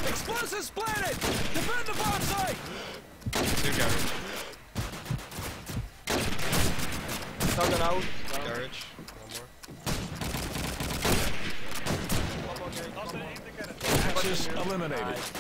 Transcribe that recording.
Explosives planted! Defend the bomb site! Two garage. Tugging out. Garage. One more. Axis eliminated.